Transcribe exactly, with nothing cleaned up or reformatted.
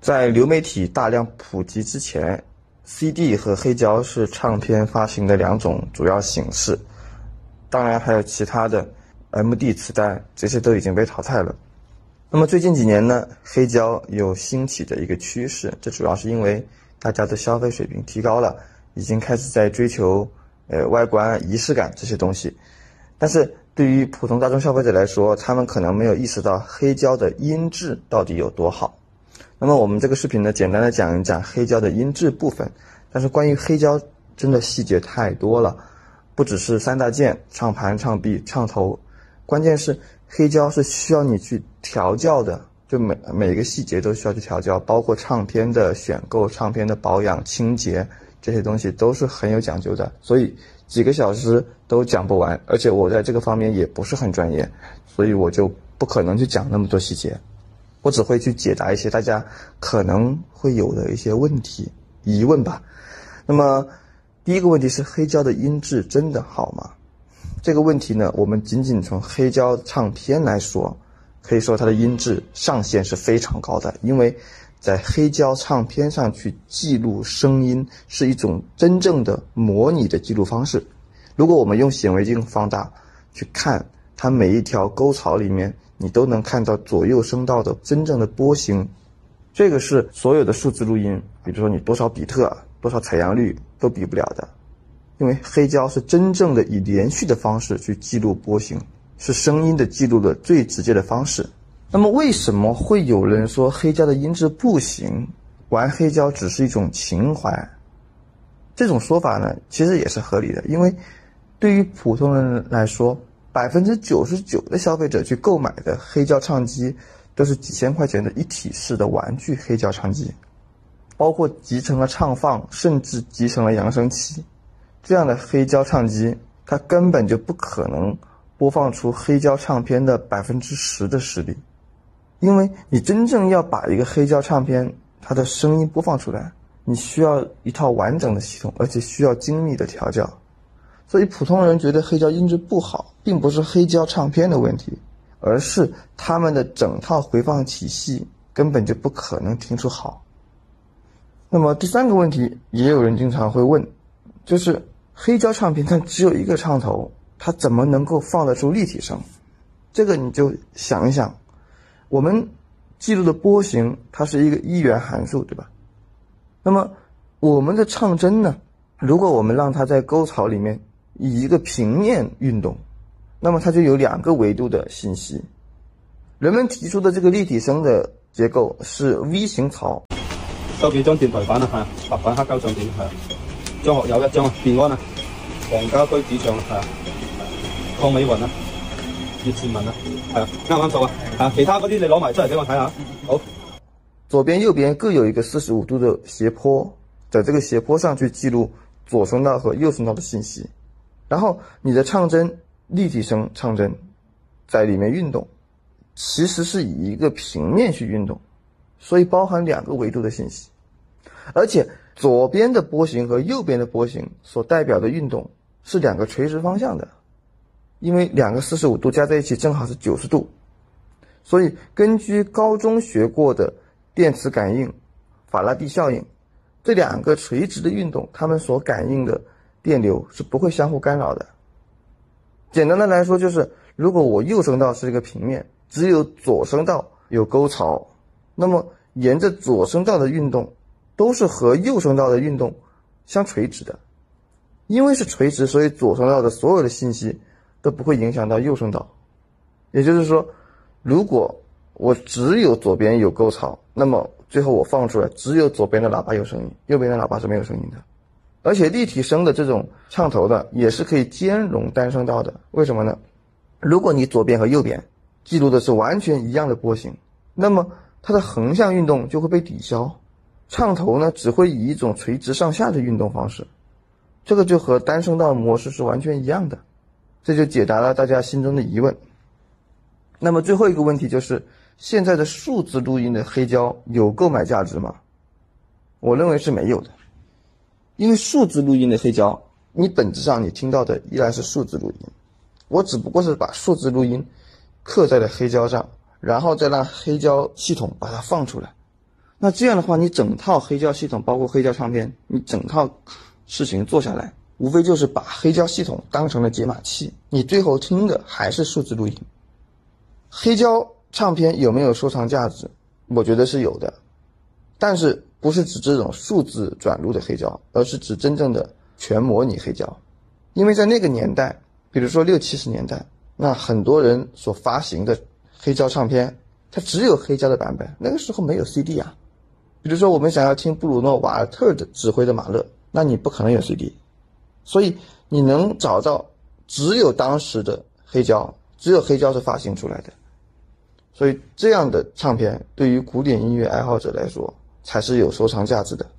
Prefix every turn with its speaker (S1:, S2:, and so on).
S1: 在流媒体大量普及之前 ，C D 和黑胶是唱片发行的两种主要形式，当然还有其他的 M D 磁带，这些都已经被淘汰了。那么最近几年呢，黑胶有兴起的一个趋势，这主要是因为大家的消费水平提高了，已经开始在追求呃外观、仪式感这些东西。但是对于普通大众消费者来说，他们可能没有意识到黑胶的音质到底有多好。那么我们这个视频呢，简单的讲一讲黑胶的音质部分。但是关于黑胶真的细节太多了，不只是三大件：唱盘、唱臂、唱头，关键是黑胶是需要你去调教的，就每每个细节都需要去调教，包括唱片的选购、唱片的保养、清洁，这些东西都是很有讲究的，所以几个小时都讲不完，而且我在这个方面也不是很专业，所以我就不可能去讲那么多细节，我只会去解答一些大家可能会有的一些问题、疑问吧。那么第一个问题是，黑胶的音质真的好吗？这个问题呢，我们仅仅从黑胶唱片来说，可以说它的音质上限是非常高的，因为在黑胶唱片上去记录声音是一种真正的模拟的记录方式。如果我们用显微镜放大去看它每一条沟槽里面，你都能看到左右声道的真正的波形，这个是所有的数字录音，比如说你多少比特、多少采样率都比不了的。因为黑胶是真正的以连续的方式去记录波形，是声音的记录的最直接的方式。那么为什么会有人说黑胶的音质不行，玩黑胶只是一种情怀？这种说法呢，其实也是合理的，因为对于普通人来说，百分之九十九的消费者去购买的黑胶唱机都是几千块钱的一体式的玩具黑胶唱机，包括集成了唱放，甚至集成了扬声器。这样的黑胶唱机，它根本就不可能播放出黑胶唱片的百分之十的实力，因为你真正要把一个黑胶唱片它的声音播放出来，你需要一套完整的系统，而且需要精密的调教。所以普通人觉得黑胶音质不好，并不是黑胶唱片的问题，而是他们的整套回放体系根本就不可能听出好。那么第三个问题，也有人经常会问，就是黑胶唱片它只有一个唱头，它怎么能够放得出立体声？这个你就想一想，我们记录的波形它是一个一元函数，对吧？那么我们的唱针呢，如果我们让它在沟槽里面以一个平面运动，那么它就有两个维度的信息。人们提出的这个立体声的结构是 V 型槽，
S2: 收幾張電台板啊，係啊，白板黑膠唱片係啊，張學友一張啊，電安啊，黃家駒主唱係啊，鄺美雲啊，葉倩文啊，係啊，啱唔啱數啊？係啊，其他嗰啲你攞埋出嚟俾我睇下。好，
S1: 左邊右邊各有一個四十五度的斜坡，在這個斜坡上去記錄左聲道和右聲道的信息，然後你的唱針立體聲唱針在裡面運動，其實是以一個平面去運動，所以包含兩個維度的信息，而且左邊的波形和右邊的波形所代表的運動是兩個垂直方向的，因為兩個四十五度加在一起正好是九十度，所以根據高中學過的電磁感應、法拉第效應，這兩個垂直的運動它們所感應的電流是不會相互干擾的。簡單的來說，就是如果我右聲道是一個平面，只有左聲道有溝槽，那麼沿着左聲道的運動都是和右聲道的運動相垂直的，因為是垂直，所以左聲道的所有的信息都不會影響到右聲道。也就是說，如果我只有左邊有溝槽，那麼最後我放出來只有左邊的喇叭有聲音，右邊的喇叭是沒有聲音的。而且立體聲的這種唱頭的也是可以兼容單聲道的，為什麼呢？如果你左邊和右邊記錄的是完全一樣的波形，那麼它的橫向運動就會被抵消，唱頭呢只會以一種垂直上下的運動方式，這個就和單聲道模式是完全一樣的，這就解答了大家心中的疑問。那麼最後一個問題就是現在的數字錄音的黑膠有購買價值嗎？我認為是沒有的，因為數字錄音的黑膠你本質上你聽到的依然是數字錄音，我只不過是把數字錄音刻在了黑膠上，然後再讓黑膠系統把它放出來， 那这样的话，你整套黑胶系统，包括黑胶唱片，你整套事情做下来，无非就是把黑胶系统当成了解码器，你最后听的还是数字录音。黑胶唱片有没有收藏价值？我觉得是有的，但是不是指这种数字转录的黑胶，而是指真正的全模拟黑胶。因为在那个年代，比如说六七十年代，那很多人所发行的黑胶唱片，它只有黑胶的版本，那个时候没有 C D 啊。比如说我们想要听布鲁诺·瓦尔特的指挥的马勒，那你不可能有 C D， 所以你能找到只有当时的黑胶，只有黑胶是发行出来的。所以这样的唱片对于古典音乐爱好者来说才是有收藏价值的。